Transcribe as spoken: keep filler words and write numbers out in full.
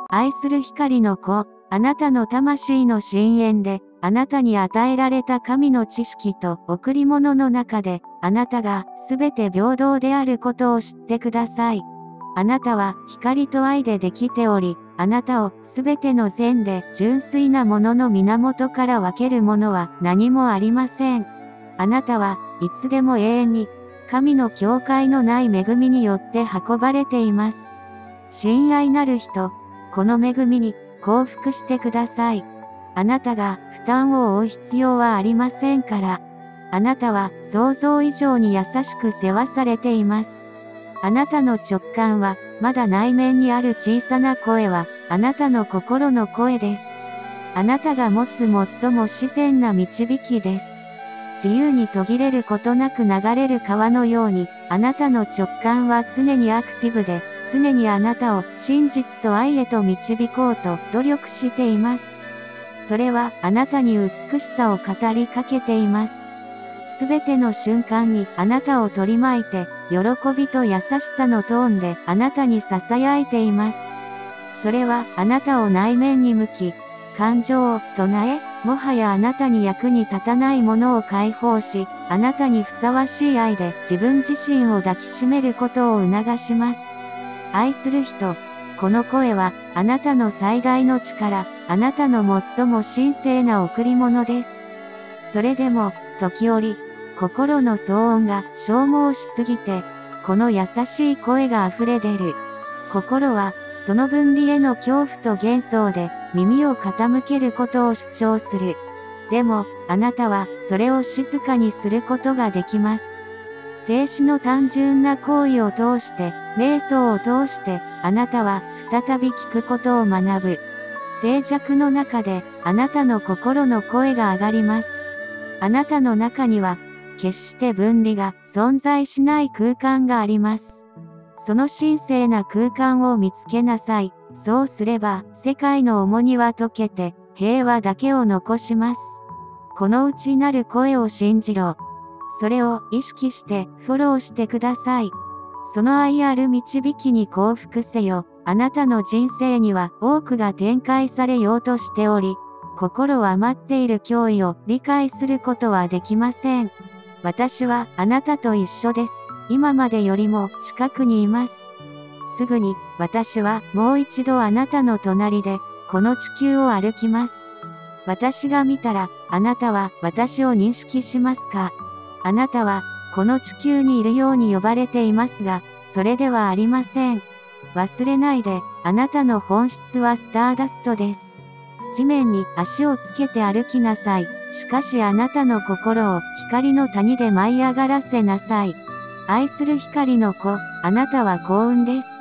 愛する光の子、あなたの魂の深淵で、あなたに与えられた神の知識と贈り物の中で、あなたがすべて平等であることを知ってください。あなたは光と愛でできており、あなたをすべての善で純粋なものの源から分けるものは何もありません。あなたはいつでも永遠に、神の境界のない恵みによって運ばれています。親愛なる人、この恵みに降伏してください。あなたが負担を負う必要はありませんから。あなたは想像以上に優しく世話されています。あなたの直感は、まだ内面にある小さな声は、あなたの心の声です。あなたが持つ最も自然な導きです。自由に途切れることなく流れる川のように、あなたの直感は常にアクティブで、常にあなたを真実と愛へと導こうと努力しています。それはあなたに美しさを語りかけています。すべての瞬間にあなたを取り巻いて、喜びと優しさのトーンであなたに囁いています。それはあなたを内面に向き、感情を唱え、もはやあなたに役に立たないものを解放し、あなたにふさわしい愛で自分自身を抱きしめることを促します。愛する人、この声はあなたの最大の力、あなたの最も神聖な贈り物です。それでも、時折、心の騒音が消耗しすぎて、この優しい声が溢れ出る。心は、その分離への恐怖と幻想で耳を傾けることを主張する。でも、あなたはそれを静かにすることができます。静止の単純な行為を通して、瞑想を通して、あなたは再び聞くことを学ぶ。静寂の中で、あなたの心の声が上がります。あなたの中には、決して分離が存在しない空間があります。その神聖な空間を見つけなさい。そうすれば、世界の重荷は解けて、平和だけを残します。この内なる声を信じろ。それを意識してフォローしてください。その愛ある導きに降伏せよ。あなたの人生には多くが展開されようとしており、心は待っている脅威を理解することはできません。私はあなたと一緒です。今までよりも近くにいます。すぐに私はもう一度あなたの隣でこの地球を歩きます。私が見たらあなたは私を認識しますか？あなたはこの地球にいるように呼ばれていますが、それではありません。忘れないで、あなたの本質はスターダストです。地面に足をつけて歩きなさい。しかしあなたの心を光の谷で舞い上がらせなさい。愛する光の子、あなたは幸運です。